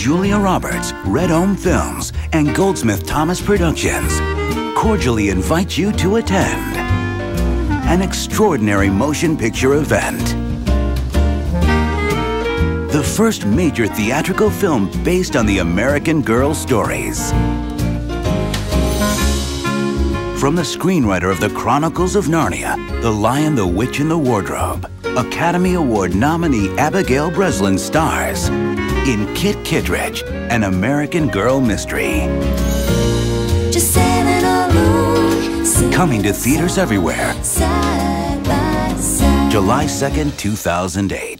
Julia Roberts, Red Home Films, and Goldsmith Thomas Productions cordially invite you to attend an extraordinary motion picture event. The first major theatrical film based on the American Girl stories. From the screenwriter of The Chronicles of Narnia, The Lion, the Witch, and the Wardrobe, Academy Award nominee Abigail Breslin stars in Kit Kittredge, an American Girl mystery. Just sailing alone, coming to theaters everywhere. side by side. July 2nd, 2008.